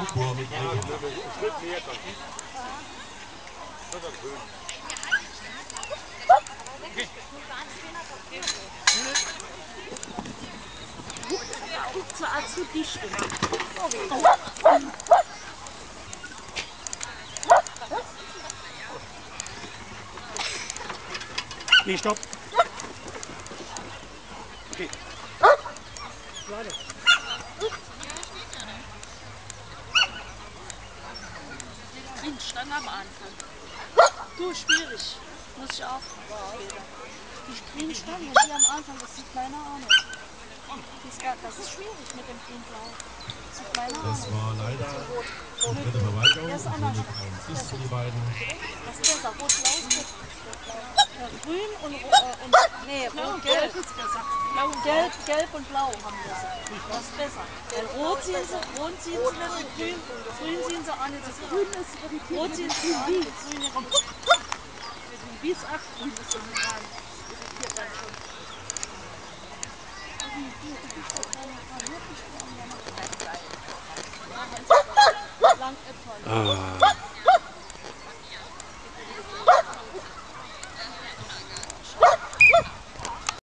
Spur mit Regenwald. Guckt so zu dicht. Nee, stopp. Okay. Warte. Mensch, dann am Anfang. Du, schwierig. Muss ich auch später. Die grünen Stangen, die am Anfang, das sieht meiner auch nicht. Das ist schwierig mit dem grün-blau. Das sieht meiner auch Das nicht. war leider die dritte Verwaltung und somit ein Plus für die beiden. Das ist besser. Rot-blau ist gut. Ja, grün und nee, rot-gelb ist besser. Gelb und blau haben wir sie. Das ist besser. Weil rot ziehen sie nicht so grün. Grün ziehen sie auch nicht so grün. Rot ziehen sie auch nicht so grün. Wie es 8 grün ist, das ist dran. Irritiert dann schon. Lang Äpfel.